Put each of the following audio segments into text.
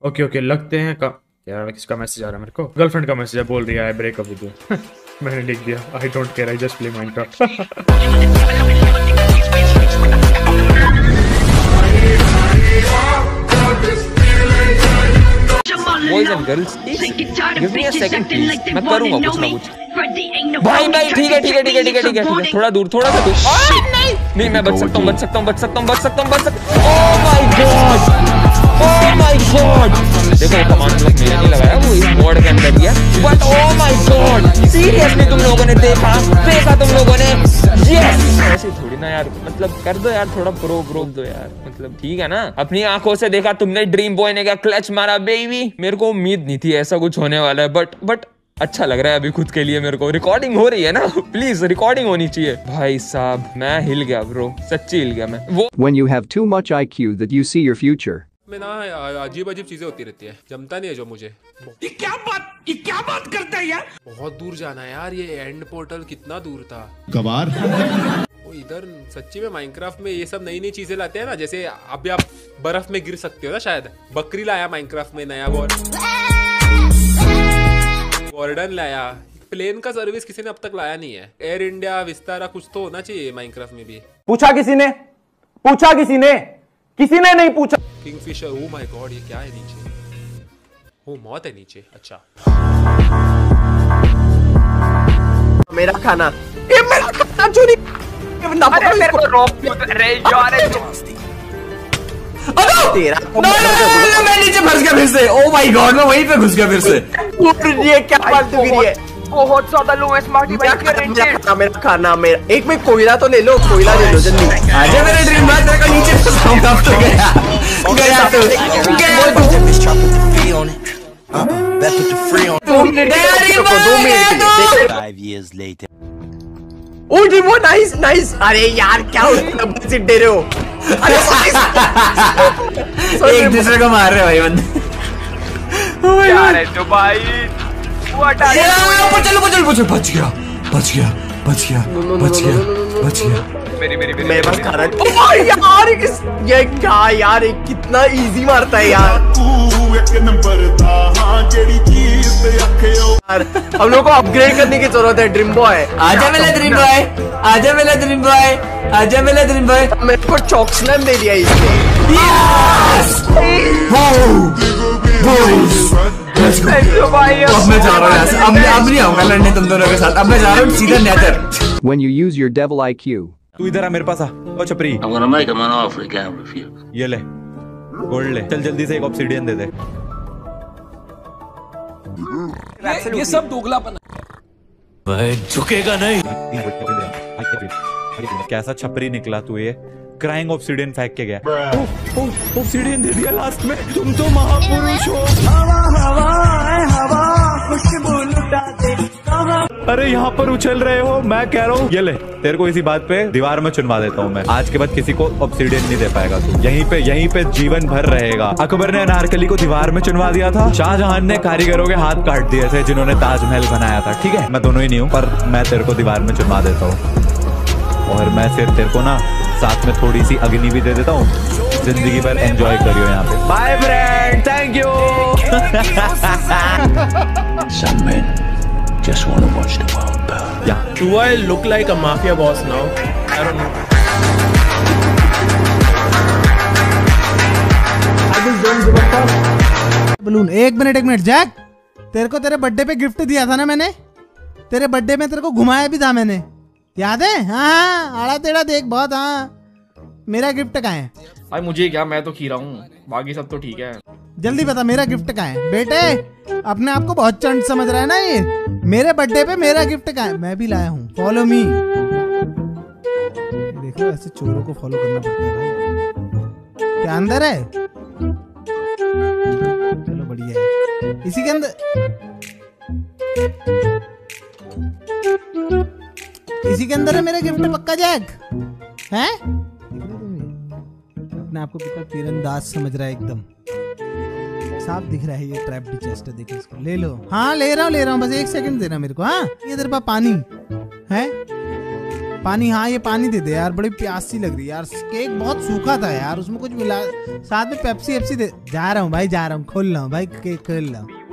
Okay okay, लगते हैं का यार किसका मैसेज आ रहा है मेरे को? गर्लफ्रेंड का मैसेज है, बोल रही है आई ब्रेकअप विद यू। मैंने लिख दिया I don't care, I just play Minecraft. Boys and girls give me a second please, मैं करूंगा कुछ ना कुछ। भाई भाई ठीक है ठीक है ठीक है ठीक है ठीक है, थोड़ा दूर थोड़ा सा दूर। नहीं मैं बच सकता हूँ बच सकता हूँ बच सकता हूँ बच सकता हूँ बच सकता हूँ। Oh my god oh my god, देखो कमांड ब्लॉक मैंने नहीं लगाया, वो इस मोड के अंदर ही है। But oh my god seriously तुम लोगों ने देखा तुम लोगों ने, यस। ऐसे थोड़ी ना यार, मतलब कर दो यार, थोड़ा प्रो दो यार, मतलब ठीक है ना। अपनी आंखों से देखा तुमने, ड्रीम बॉय ने क्या क्लच मारा बेबी। मेरे को उम्मीद नहीं थी ऐसा कुछ होने वाला है, बट अच्छा लग रहा है अभी खुद के लिए मेरे को। रिकॉर्डिंग हो रही है ना, प्लीज रिकॉर्डिंग होनी चाहिए। भाई साहब मैं हिल गया ब्रो, सच्ची हिल गया मैं। वो When you have too much IQ that you see your future. में ना अजीब अजीब चीजें होती रहती है, जमता नहीं है जो मुझे। ये क्या बात करता है यार। बहुत दूर जाना है यार, ये एंड पोर्टल कितना दूर था गवार। वो इधर सच्ची में माइनक्राफ्ट में ये सब नई नई चीजें लाते हैं ना, जैसे अभी आप बर्फ में गिर सकते हो ना शायद। बकरी लाया माइनक्राफ्ट में नया, वार्डन लाया। प्लेन का सर्विस किसी ने अब तक लाया नहीं है। एयर इंडिया विस्तारा कुछ तो होना चाहिए माइनक्राफ्ट में भी। पूछा किसी ने नहीं पूछा। किंगफिशर, ओ माय गॉड ये क्या है नीचे? ओ मौत है नीचे, अच्छा। मेरा खाना, ये मेरा खाना चोरी। अरे मेरे को रोक रे यार, तेरा मैं नीचे फंस गया फिर से। ओ माय गॉड मैं वहीं पे घुस गया फिर से। ये क्या फालतू गिरी है, बहुत ज्यादा लो है स्मार्टी भाई के रेंज। मेरा खाना मेरा एक में कोयला तो ले लो, कोयला ले लो जल्दी। आजा मेरे ड्रीम बॉय, तेरे को नीचे फंसाऊंगा अब तो। गया ओ ड्रीम बॉय नाइस। अरे यार क्या सीट दे रहे हो? एक दूसरे को मार रहे हो भाई बंदे। यार है तो भाई चलो बच गया। मेरे पास खाना। यार ये क्या यार, कितना इजी मारता है यार। हम लोग को अपग्रेड करने की जरूरत है। ड्रीम बॉय आजा मेरा ड्रीम बॉय। मेरे को चॉक्सनम दे दिया इसने। अब मैं जा रहा हूँ यहाँ से, अब नहीं आऊंगा लड़ने तुम दोनों के साथ। अब मैं जा रहा हूँ सीधा Nether. When you use your devil IQ. तू इधर आ मेरे पास आ। ओ छपरी, I'm gonna make him an offer he can't refuse. ये ले गोल्ड ले, चल जल्दी से एक ऑब्सिडियन दे दे। ये सब दोगलापन है, झुकेगा नहीं। कैसा छपरी निकला तू, ये क्राइंग ऑब्सिडियन फेंक के गया। ऑब्सिडियन दे दिया लास्ट में। तुम तो महापुरुष हो। अरे यहाँ पर उछल रहे हो, मैं कह रहा हूँ ये ले, तेरे को इसी बात पे दीवार में चुनवा देता हूँ मैं। आज के बाद किसी को ऑब्सिडियन नहीं दे पाएगा तू। यहीं पे जीवन भर रहेगा। अकबर ने अनारकली को दीवार में चुनवा दिया था, शाहजहां ने कारीगरों के हाथ काट दिए थे जिन्होंने ताजमहल बनाया था। ठीक है मैं दोनों ही नहीं हूँ, पर मैं तेरे को दीवार में चुनवा देता हूँ। और मैं फिर तेरे को ना साथ में थोड़ी सी अग्नि भी दे देता हूँ। जिंदगी भर एंजॉय करियो यहाँ पे। Bye friend, thank you. Some men just want to watch the world burn. Yeah. Do I look like a mafia boss now? I don't know. Balloon एक मिनट जैक, तेरे को तेरे बर्थडे पे गिफ्ट दिया था ना मैंने। तेरे बर्थडे में तेरे को घुमाया भी था मैंने, याद है? हाँ आड़ा टेढ़ा देख बहुत। हाँ मेरा गिफ्ट कहाँ है भाई? मुझे क्या, मैं तो खीरा हूँ, बाकी सब तो ठीक है। जल्दी बता मेरा गिफ्ट कहाँ है? बेटे अपने आप को बहुत चंट समझ रहा है ना ये। मेरे बर्थडे पे मेरा गिफ्ट कहाँ है? मैं भी लाया हूँ, फॉलो मी। देखो ऐसे चोरों को फॉलो करना पड़ता है भाई। क्या अंदर है? चलो बढ़िया है। इसी के अंदर है मेरा गिफ्ट पक्का जैक है? अपने आप को कितना तीरंदाज समझ रहा है, एकदम साफ दिख रहा है। ये ट्रैप्ड चेस्ट है, देखो इसको ले लो। हाँ ले रहा हूँ बस एक सेकंड देना मेरे को। हाँ ये तेरे पास पानी है? पानी, हाँ ये पानी दे दे यार, बड़ी प्यास सी लग रही है यार। केक बहुत सूखा था यार, उसमें कुछ मिला, साथ में पेप्सी एप्सी दे। जा रहा हूँ भाई, जा रहा हूँ, खोल रहा हूँ भाई, केक खोल रहा हूँ।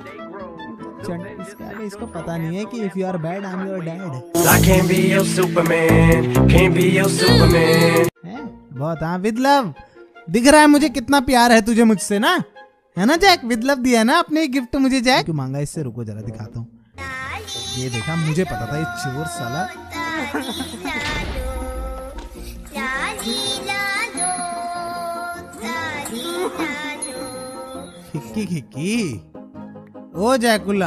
इसको पता नहीं है कि if you are bad I am your dad. I can't be your Superman, can't be your Superman। बहुत, हाँ विद लव। दिख रहा है मुझे कितना प्यार है तुझे मुझसे ना, है ना जैक? विद लव दिया ना अपने गिफ्ट मुझे जैक। क्यों मांगा इससे? रुको जरा दिखाता हूँ। ये देखा, मुझे पता था ये चोर साला। खिक्की खिक्की। ओ जैकुला,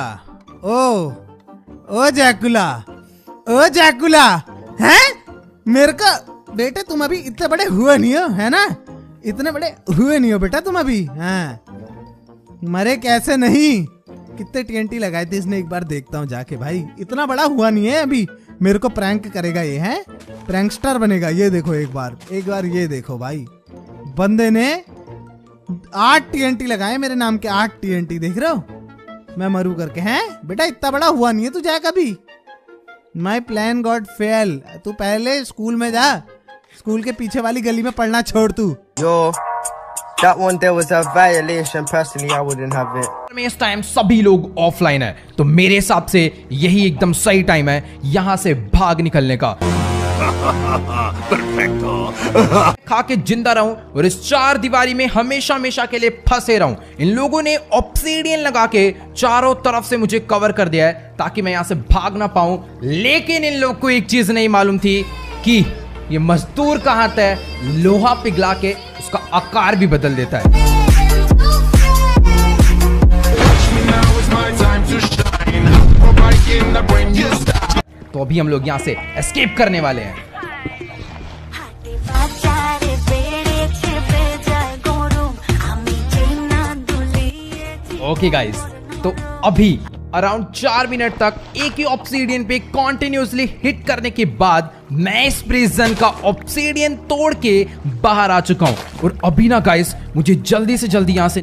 ओ जैकुला, ओ जैकुला, हैं? मेरे का बेटे तुम अभी इतने बड़े हुए नहीं हो, है ना? इतने बड़े हुए नहीं हो बेटा तुम अभी। हाँ, मरे कैसे नहीं। कितने TNT लगाए थे इसने, एक बार देखता हूँ जाके भाई। इतना बड़ा हुआ नहीं है अभी, मेरे को प्रैंक करेगा ये, है प्रैंकस्टर बनेगा। ये देखो एक बार ये देखो भाई, बंदे ने 8 TNT लगाए मेरे नाम के, 8 TNT। देख रहे हो मैं मरू करके, हैं बेटा? इतना बड़ा हुआ नहीं है तू जाए कभी। My plan got fail. तू पहले स्कूल में जा, स्कूल के पीछे वाली गली में पढ़ना छोड़ तू। Yo, that one there was a violation. Personally, I wouldn't have it. में इस टाइम सभी लोग ऑफलाइन है, तो मेरे हिसाब से यही एकदम सही टाइम है यहाँ से भाग निकलने का। खा के जिंदा रहूं और इस 4 दीवारी में हमेशा हमेशा के लिए फंसे रहूं। इन लोगों ने ऑब्सीडियन लगा के चारों तरफ से मुझे कवर कर दिया है ताकि मैं यहाँ से भाग ना पाऊं। लेकिन इन लोगों को एक चीज नहीं मालूम थी कि ये मजदूर का हाथ है, लोहा पिघला के उसका आकार भी बदल देता है। तो अभी हम लोग यहाँ से एस्केप करने वाले हैं। ओके गाइस, तो अभी अराउंड 4 मिनट तक एक ही ऑब्सीडियन पे कॉन्टिन्यूसली हिट करने के बाद मैं इस प्रिजन का ऑब्सीडियन तोड़ के बाहर आ चुका हूं। और अभी ना गाइस, मुझे जल्दी से जल्दी यहां से